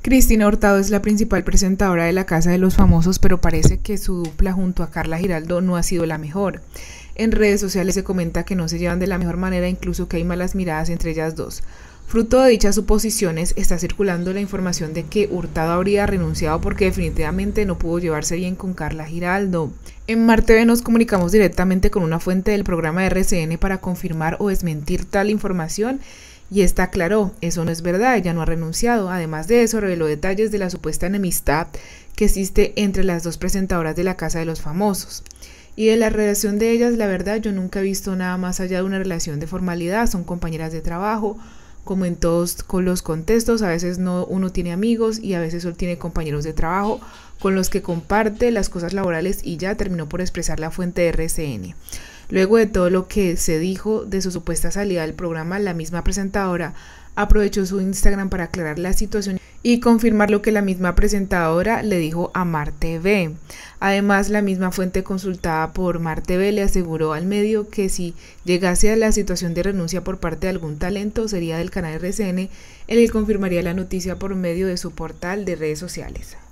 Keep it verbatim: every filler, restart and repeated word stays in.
Cristina Hurtado es la principal presentadora de La Casa de los Famosos, pero parece que su dupla junto a Carla Giraldo no ha sido la mejor. En redes sociales se comenta que no se llevan de la mejor manera, incluso que hay malas miradas entre ellas dos. Fruto de dichas suposiciones, está circulando la información de que Hurtado habría renunciado porque definitivamente no pudo llevarse bien con Carla Giraldo. En Mar T V nos comunicamos directamente con una fuente del programa de R C N para confirmar o desmentir tal información, y esta aclaró: eso no es verdad, ella no ha renunciado. Además de eso, reveló detalles de la supuesta enemistad que existe entre las dos presentadoras de La Casa de los Famosos. Y de la relación de ellas, la verdad, yo nunca he visto nada más allá de una relación de formalidad. Son compañeras de trabajo, como en todos con los contextos. A veces no, uno tiene amigos y a veces solo tiene compañeros de trabajo con los que comparte las cosas laborales, y ya terminó por expresar la fuente de R C N. Luego de todo lo que se dijo de su supuesta salida del programa, la misma presentadora aprovechó su Instagram para aclarar la situación y confirmar lo que la misma presentadora le dijo a Mar T V. Además, la misma fuente consultada por Mar T V le aseguró al medio que si llegase a la situación de renuncia por parte de algún talento, sería del canal R C N, el que confirmaría la noticia por medio de su portal de redes sociales.